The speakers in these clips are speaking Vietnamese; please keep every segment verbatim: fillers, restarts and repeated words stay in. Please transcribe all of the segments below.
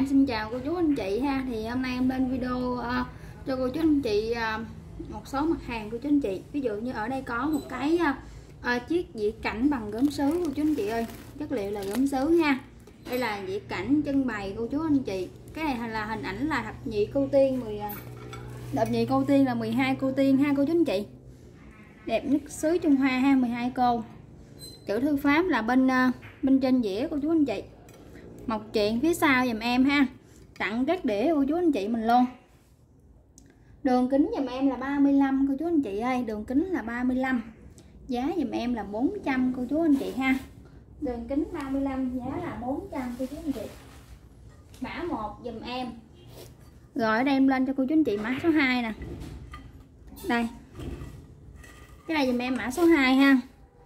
Em xin chào cô chú anh chị ha. Thì hôm nay em lên video uh, cho cô chú anh chị uh, một số mặt hàng của chú anh chị. Ví dụ như ở đây có một cái uh, uh, chiếc dĩa cảnh bằng gốm sứ cô chú anh chị ơi. Chất liệu là gốm sứ ha. Đây là dĩa cảnh trưng bày cô chú anh chị. Cái này là hình ảnh là thập nhị cô tiên mười uh, thập nhị cô tiên là mười hai cô tiên ha cô chú anh chị. Đẹp nhất xứ Trung Hoa ha, mười hai cô. Chữ thư pháp là bên uh, bên trên dĩa cô chú anh chị. Mộc truyện phía sau dùm em ha. Tặng các đĩa cô chú anh chị mình luôn. Đường kính dùm em là ba mươi lăm cô chú anh chị ơi. Đường kính là ba mươi lăm. Giá dùm em là bốn trăm cô chú anh chị ha. Đường kính ba mươi lăm giá là bốn trăm cô chú anh chị. Mã một dùm em. Rồi ở đây em lên cho cô chú anh chị mã số hai nè. Đây. Cái này dùm em mã số hai ha.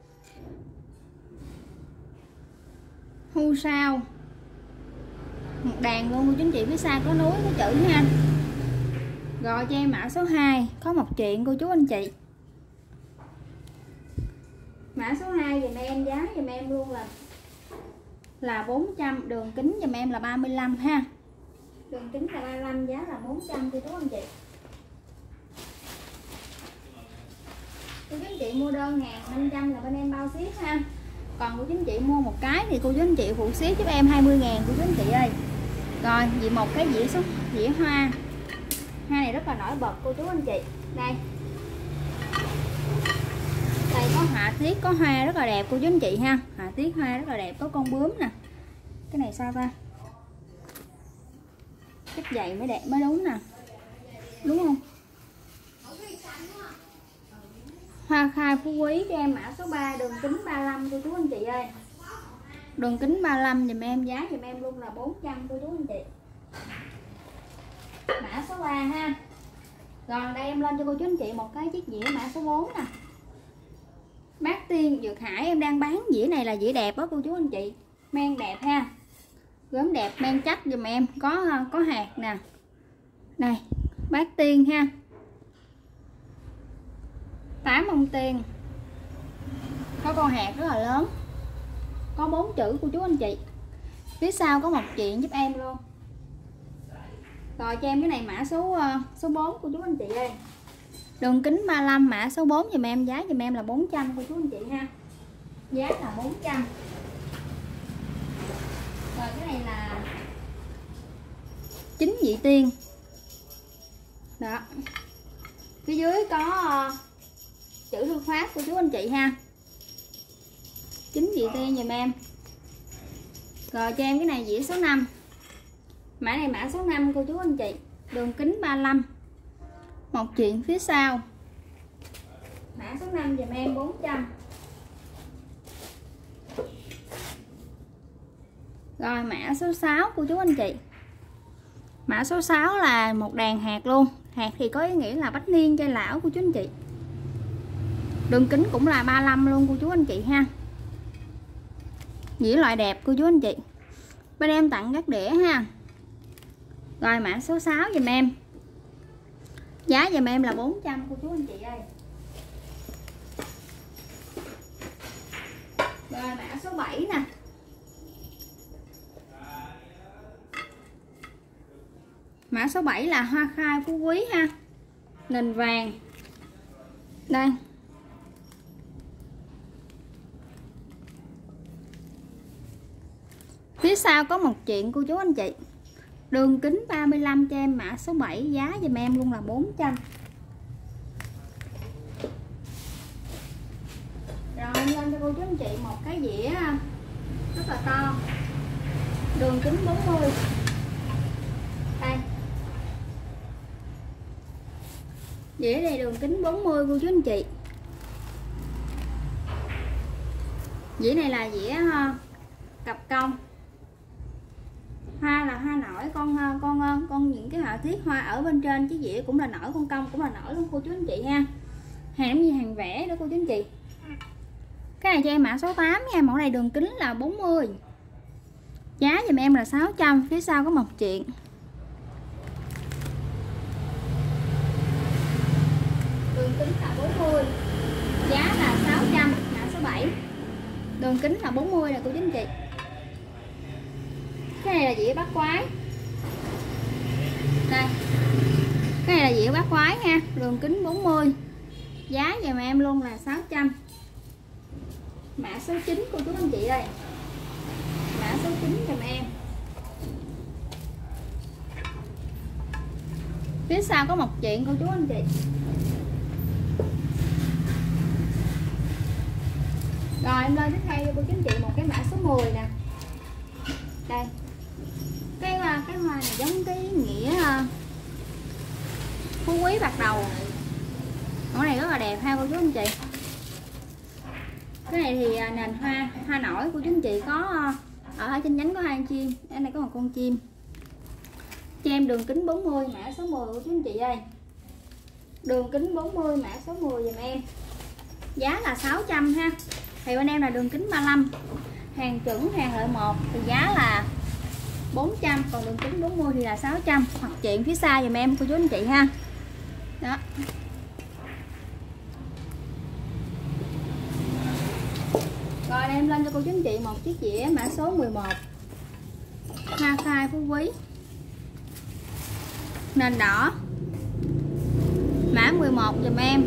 Hu sao một đàn luôn cô chú anh chị, phía xa có núi có chữ ha. Rồi cho em mã số hai có một chuyện cô chú anh chị. Mã số hai dùm em giá dùm em luôn là là bốn trăm. Đường kính dùm em là ba mươi lăm ha. Đường kính là ba mươi lăm, giá là bốn trăm cô chú anh chị. Cô chú anh chị mua đơn hàng năm trăm là bên em bao ship ha. Còn cô chú anh chị mua một cái thì cô chú anh chị phụ ship giúp em hai mươi ngàn cô chú anh chị ơi. Rồi vì một cái dĩa số dĩa hoa. Hoa này rất là nổi bật cô chú anh chị. Đây. Đây có họa tiết có hoa rất là đẹp cô chú anh chị ha. Họa tiết hoa rất là đẹp, có con bướm nè. Cái này sao ta? Chất dày mới đẹp mới đúng nè. Đúng không? Hoa khai phú quý cho em mã số ba, đường kính ba mươi lăm cô chú anh chị ơi. Đường kính ba mươi lăm dùm em, giá dùm em luôn là bốn trăm cô chú anh chị. Mã số ba ha. Rồi đây em lên cho cô chú anh chị một cái chiếc dĩa mã số bốn nè. Bát Tiên Dược Hải em đang bán dĩa này là dĩa đẹp đó cô chú anh chị. Men đẹp ha. Gốm đẹp, men chắc dùm em, có có hạt nè. Đây, Bát Tiên ha. tám ông tiên. Có con hạt rất là lớn. Có bốn chữ của chú anh chị. Phía sau có một chuyện giúp em luôn. Rồi cho em cái này mã số số bốn của chú anh chị ơi. Đường kính ba mươi lăm, mã số bốn dùm em, giá dùm em là bốn trăm của chú anh chị ha. Giá là bốn trăm. Rồi cái này là chín vị tiên. Đó. Phía dưới có chữ thư pháp của chú anh chị ha. Chín vị tiên dùm em. Rồi cho em cái này dĩa số năm. Mã này mã số năm cô chú anh chị. Đường kính ba mươi lăm. Một chuyện phía sau. Mã số năm dùm em bốn trăm. Rồi mã số sáu cô chú anh chị. Mã số sáu là một đàn hạt luôn. Hạt thì có ý nghĩa là bách niên trai lão của chú anh chị. Đường kính cũng là ba mươi lăm luôn cô chú anh chị ha. Dĩa loại đẹp cô chú anh chị. Bên em tặng các đĩa ha. Rồi mã số sáu dùm em. Giá dùm em là bốn trăm cô chú anh chị ơi. Rồi mã số bảy nè. Mã số bảy là hoa khai phú quý ha. Nền vàng. Đây. Phía sau có một chuyện cô chú anh chị. Đường kính ba mươi lăm cho em mã số bảy, giá dùm em luôn là bốn trăm. Rồi em lên cho cô chú anh chị một cái dĩa rất là to. Đường kính bốn mươi. Đây. Dĩa này đường kính bốn mươi cô chú anh chị. Dĩa này là dĩa cặp công. Hoa là hoa nổi, con con con những cái họa tiết hoa ở bên trên chiếc dĩa cũng là nổi, con công cũng là nổi luôn cô chú anh chị ha. Hàng như hàng vẽ đó cô chú anh chị. Cái này cho em mã số tám nha, mẫu này đường kính là bốn mươi. Giá giùm em là sáu trăm, phía sau có một chuyện. Đường kính là bốn mươi. Giá là sáu trăm, mã số bảy. Đường kính là bốn mươi nè cô chú anh chị. Cái này là dĩa bát quái. Đây, cái này là dĩa bát quái nha, đường kính bốn mươi, giá dùm em luôn là sáu trăm. Mã số chín cô chú anh chị ơi, mã số chín dùm em. Phía sau có một chuyện cô chú anh chị. Rồi em lên tiếp theo cho cô chú anh chị một cái mã số mười nè. Đây, cái cái hoa này giống cái nghĩa uh, phú quý bạc đầu. Mẫu này rất là đẹp ha cô chú anh chị. Cái này thì uh, nền hoa hoa nổi của chú anh chị có uh, ở trên nhánh có hai con chim, ở này có một con chim. Cho em đường kính bốn mươi, mã số mười của chú anh chị ơi. Đường kính bốn mươi, mã số mười dùm em. Giá là sáu trăm ha. Thì bên em là đường kính ba mươi lăm. Hàng chuẩn, hàng loại một thì giá là bốn trăm, còn đường kính bốn mươi thì là sáu trăm. Hoặc chuyện phía xa dùm em cô chú anh chị ha. Đó. Rồi em lên cho cô chú anh chị một chiếc dĩa mã số mười một. Hoa khai phú quý. Nền đỏ. Mã mười một dùm em.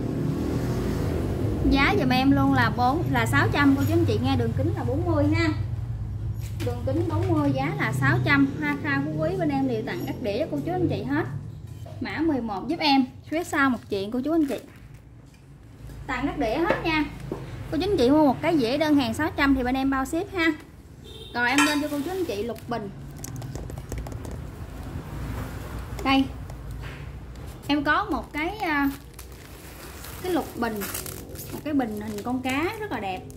Giá dùm em luôn là bốn là sáu trăm cô chú anh chị nghe, đường kính là bốn mươi ha. Đường kính bốn mươi giá là sáu trăm. Hoa khai phú quý bên em đều tặng các đĩa cho cô chú anh chị hết. Mã mười một giúp em. Phía sau một chuyện cô chú anh chị. Tặng các đĩa hết nha. Cô chú anh chị mua một cái dĩa đơn hàng sáu trăm thì bên em bao ship ha. Rồi em lên cho cô chú anh chị lục bình. Đây. Em có một cái cái lục bình, một cái bình hình con cá rất là đẹp.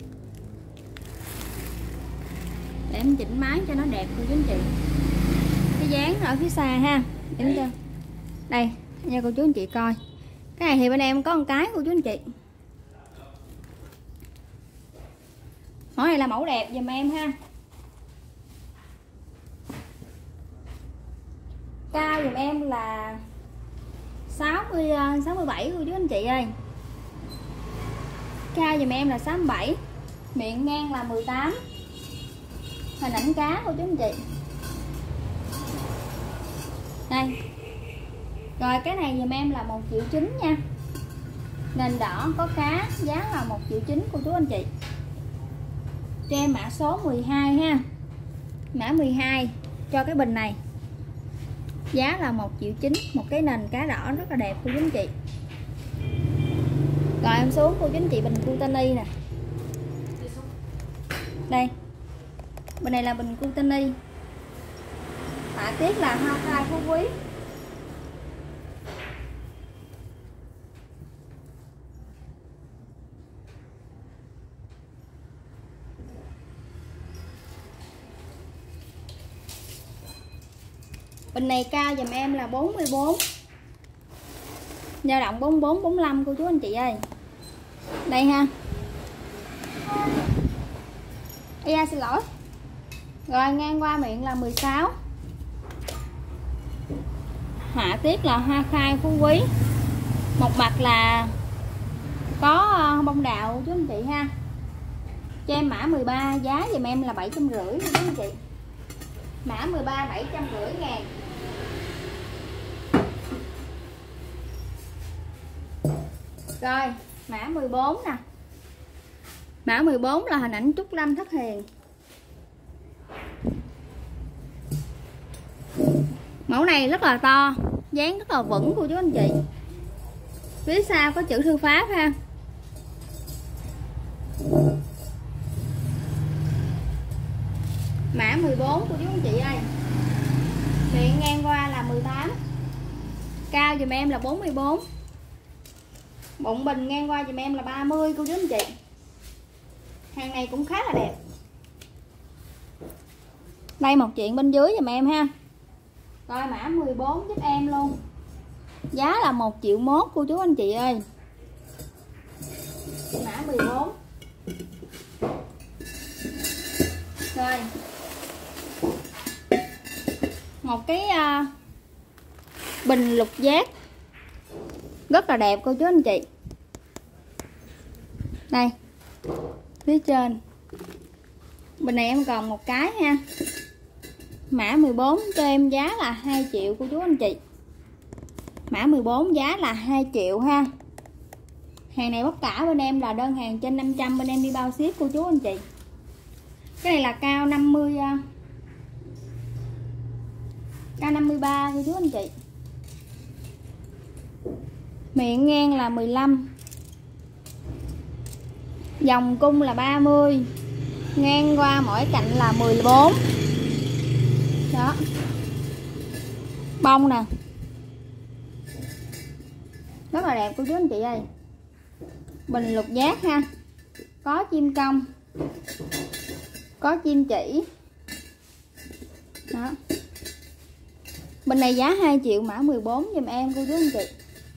Để em chỉnh máy cho nó đẹp cô chú anh chị. Cái dáng ở phía xa ha. Em cho. Đây, cho cô chú anh chị coi. Cái này thì bên em có một cái cô chú anh chị. Mẫu này là mẫu đẹp dùm em ha. Cao dùm em là sáu mươi, sáu mươi bảy cô chú anh chị ơi. Cao dùm em là sáu mươi bảy. Miệng ngang là mười tám. Hình ảnh cá cô chú anh chị. Đây. Rồi cái này dùm em là một triệu chín nha. Nền đỏ có cá, giá là một triệu chín cô chú anh chị. Cho em mã số mười hai ha. Mã mười hai cho cái bình này. Giá là một triệu chín, một cái nền cá đỏ rất là đẹp cô chú anh chị. Rồi em xuống cô chú anh chị bình Cutani nè. Đây. Bên này là bình Cutani. Họa tiết là hoa khai phú quý. Bình này cao dùm em là bốn mươi bốn. Dao động bốn mươi bốn, bốn mươi lăm cô chú anh chị ơi. Đây ha. Ê da, xin lỗi. Rồi ngang qua miệng là mười sáu. Họa tiết là hoa khai phú quý. Một mặt là có bông đào cô chú anh chị ha. Cho em mã mười ba, giá dùm em là bảy trăm rưỡi cô chú anh chị. Mã mười ba bảy trăm rưỡi ngàn. Rồi, mã mười bốn nè. Mã mười bốn là hình ảnh Trúc Lâm Thất Hiền. Mẫu này rất là to, dáng rất là vững cô chú anh chị. Phía sau có chữ thư pháp ha. Mã mười bốn cô chú anh chị ơi. Miệng ngang qua là mười tám. Cao dùm em là bốn mươi bốn. Bụng bình ngang qua dùm em là ba mươi cô chú anh chị. Hàng này cũng khá là đẹp. Đây một chuyện bên dưới dùm em ha. Rồi mã mười bốn giúp em luôn. Giá là một triệu mốt cô chú anh chị ơi. Mã mười bốn. Rồi. Một cái uh, bình lục giác rất là đẹp cô chú anh chị. Đây. Phía trên. Bên này em còn một cái ha. Mã mười bốn cho em giá là hai triệu cô chú anh chị. Mã mười bốn giá là hai triệu ha. Hàng này tất cả bên em là đơn hàng trên năm trăm, bên em đi bao ship cô chú anh chị. Cái này là cao năm mươi, cao năm mươi ba cô chú anh chị. Miệng ngang là mười lăm, vòng cung là ba mươi, ngang qua mỗi cạnh là mười bốn. Đó, bông nè, rất là đẹp cô chú anh chị ơi. Bình lục giác ha, có chim công, có chim chỉ. Đó, bên này giá hai triệu, mã mười bốn giùm em cô chú anh chị.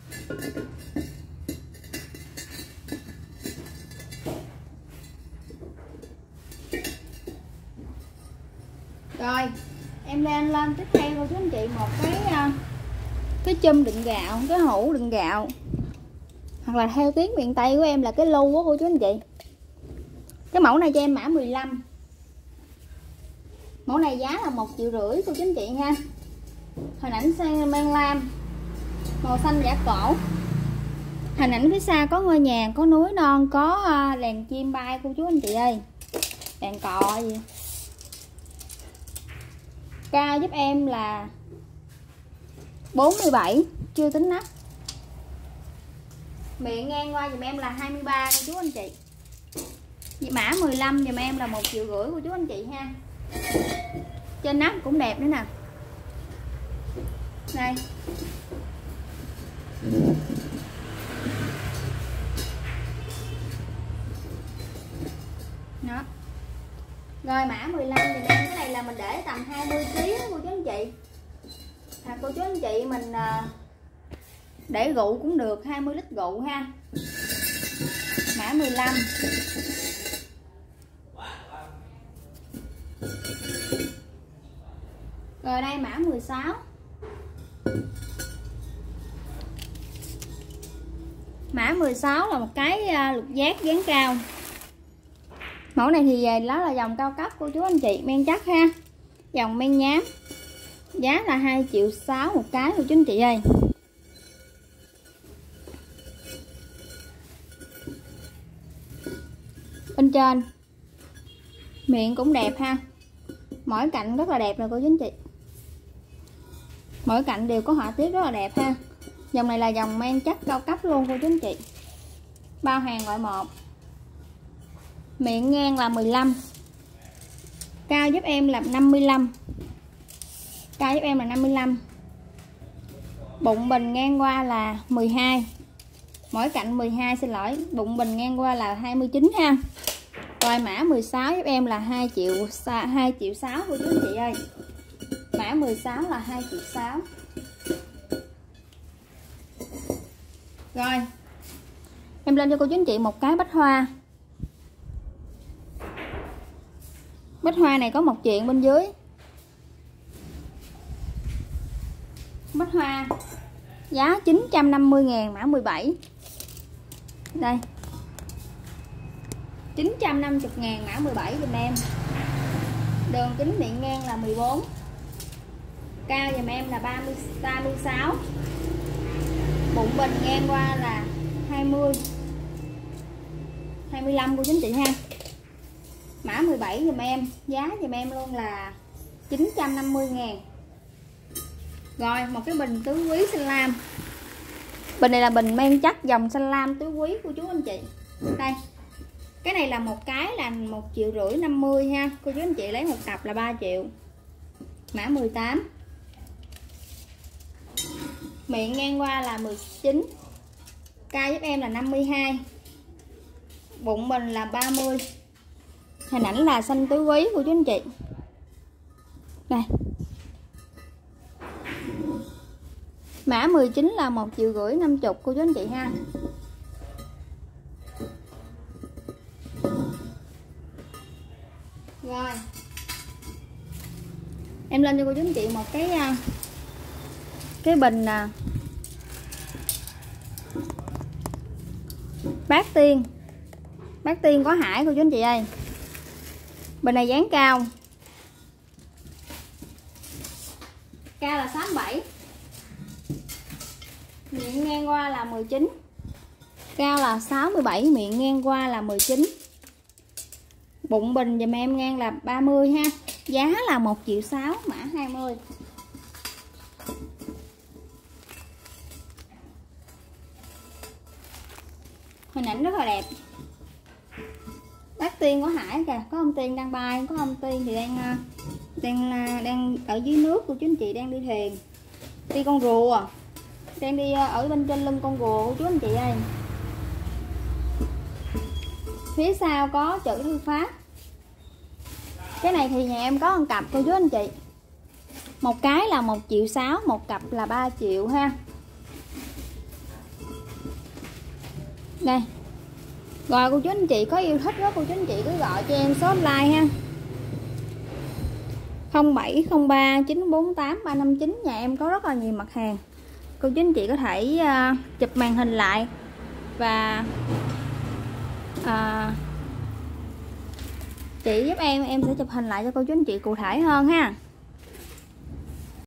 Rồi em lên lên tiếp theo cô chú anh chị một cái cái chum đựng gạo, cái hũ đựng gạo, hoặc là theo tiếng miền Tây của em là cái lu á cô chú anh chị. Cái mẫu này cho em mã mười lăm. Mẫu này giá là một triệu rưỡi cô chú anh chị nha. Hình ảnh sang mang lam, màu xanh giả cổ. Hình ảnh phía xa có ngôi nhà, có núi non, có đèn chim bay cô chú anh chị ơi, đèn cò gì. Cao giúp em là bốn mươi bảy, chưa tính nắp. Miệng ngang qua dùm em là hai mươi ba cô chú anh chị. Mã mười lăm dùm em là một triệu rưỡi cô chú anh chị ha. Trên nắp cũng đẹp nữa nè. Đây. Đó. Rồi mã mười lăm thì em cái này là mình để tầm hai mươi ki lô gam cô chú anh chị. À, cô chú anh chị mình để rượu cũng được, hai mươi lít rượu ha. Mã mười lăm. Rồi đây mã mười sáu. Mã mười sáu là một cái lục giác dáng cao. Mẫu này thì đó là dòng cao cấp cô chú anh chị, men chắc ha. Dòng men nhám. Giá là hai triệu sáu một cái cô chú anh chị ơi. Bên trên miệng cũng đẹp ha. Mỗi cạnh rất là đẹp rồi cô chú anh chị. Mỗi cạnh đều có họa tiết rất là đẹp ha. Dòng này là dòng men chắc cao cấp luôn cô chú anh chị. Bao hàng loại một. Miệng ngang là mười lăm. Cao giúp em là năm mươi lăm. Cao giúp em là năm mươi lăm. Bụng bình ngang qua là mười hai. Mỗi cạnh mười hai, xin lỗi. Bụng bình ngang qua là hai mươi chín ha. Rồi mã mười sáu giúp em là hai triệu hai triệu sáu cô chú anh chị ơi. Mã mười sáu là hai triệu sáu. Rồi. Em lên cho cô chú anh chị một cái bách hoa. Bách hoa này có một chuyện bên dưới. Bách hoa giá chín trăm năm mươi ngàn, mã mười bảy. Đây, chín trăm năm mươi ngàn, mã mười bảy giùm em. Đường kính miệng ngang là mười bốn. Cao giùm em là ba mươi, ba mươi sáu. Bụng bình ngang qua là hai mươi, hai mươi lăm của chính chị ha. Mã mười bảy giùm em. Giá giùm em luôn là chín trăm năm mươi ngàn. Rồi một cái bình tứ quý xanh lam. Bình này là bình men chắc dòng xanh lam tứ quý của chú anh chị. Đây. Cái này là một cái là một triệu rưỡi năm mươi ha. Cô chú anh chị lấy một cặp là ba triệu. Mã mười tám. Miệng ngang qua là mười chín. Cao giúp em là năm mươi hai. Bụng mình là ba mươi. Hình ảnh là xanh tứ quý của chú anh chị. Đây. Mã mười chín là một triệu rưỡi năm mươi cô chú anh chị ha. Rồi. Em lên cho cô chú anh chị một cái cái bình bát tiên. Bát tiên có hải cô chú anh chị ơi. Bình này dáng cao. Cao là sáu mươi bảy, miệng ngang qua là mười chín. Cao là sáu mươi bảy, miệng ngang qua là mười chín. Bụng bình dùm em ngang là ba mươi ha. Giá là một triệu sáu, mã hai mươi. Hình ảnh rất là đẹp. Bác Tiên của Hải kìa, có ông Tiên đang bay, có ông Tiên thì đang đang đang ở dưới nước của chú anh chị, đang đi thuyền, đi con rùa, đang đi ở bên trên lưng con rùa của chú anh chị ơi. Phía sau có chữ thư pháp. Cái này thì nhà em có một cặp cô chú anh chị, một cái là một triệu sáu, một cặp là ba triệu ha. Đây. Rồi cô chú anh chị có yêu thích đó, cô chú anh chị cứ gọi cho em số hotline ha, không bảy không ba chín bốn tám ba năm chín. Nhà em có rất là nhiều mặt hàng, cô chú anh chị có thể uh, chụp màn hình lại và uh, chị giúp em em sẽ chụp hình lại cho cô chú anh chị cụ thể hơn ha.